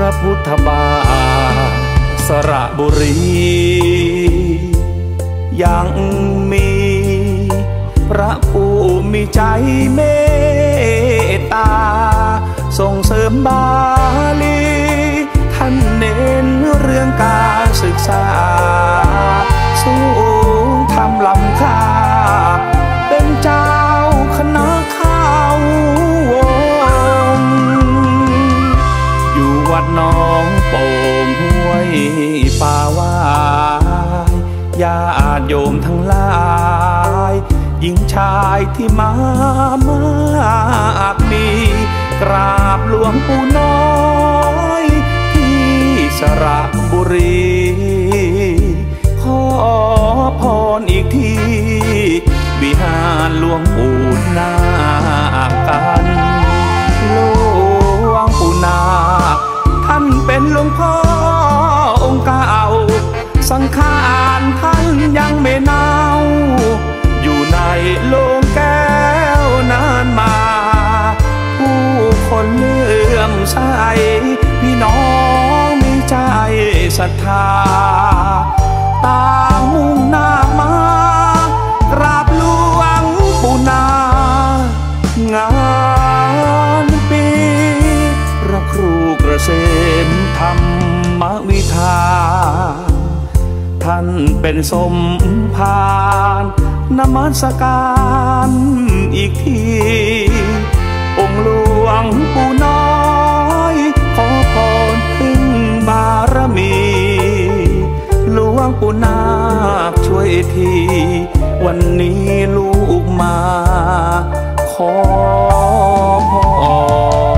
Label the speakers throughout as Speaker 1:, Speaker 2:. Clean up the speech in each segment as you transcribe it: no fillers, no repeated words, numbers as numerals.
Speaker 1: ระพุทธบาทสระบุรียังมีพระผู้มีใจเมตตาส่งเสริมบาลีท่านเน้นเรื่องการศึกษาสูงทำล้ำค่าเป็นเจ้าคณะข้าววงอยู่วัดน้องโป่งห้วยป่าวายญาติโยมทั้งหลายหญิงชายที่มากมีกราบหลวงปู่น้อยที่สระบุรีขอพรอีกทีวิหารหลวงปู่นาคกันหลวงปู่นาคท่านเป็นหลวงพ่อองค์เก่าสังขารท่านยังไม่เน่าอยู่ในโลงแก้วนานมาผู้คนเลื่อมใสพี่น้องมีใจศรัทธาต่างมุ่งหน้ามากราบหลวงปู่นางานปีพระครูเกษมธรรมวิธานท่านเป็นสมภารนมัสการอีกทีองค์หลวงปู่น้อยขอพรพึ่งบารมีหลวงปู่นาคช่วยทีวันนี้ลูกมาขอพร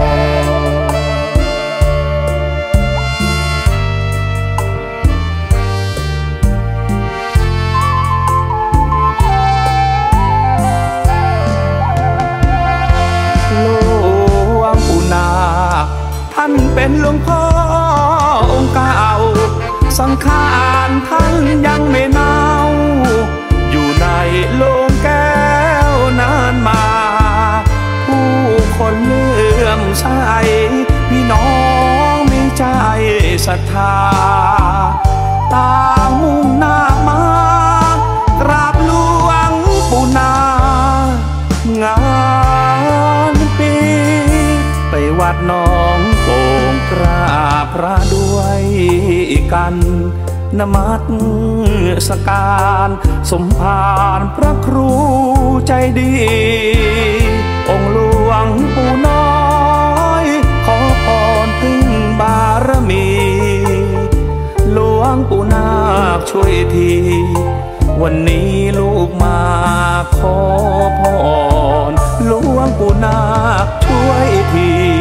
Speaker 1: ท่านเป็นหลวงพ่อองค์เก่าสังขารท่านยังไม่เน่าอยู่ในโลงแก้วนานมาผู้คนเลื่อมใสพี่น้องมีใจศรัทธาต่างมุ่งหน้ามากราบหลวงปู่นางานปีไปวัดน้องโป่งกราบพระด้วยกันนมัสการสมภารพระครูใจดีองค์หลวงปู่น้อยขอพรพึ่งบารมีหลวงปู่นาคช่วยทีวันนี้ลูกมาขอพรหลวงปู่นาคช่วยที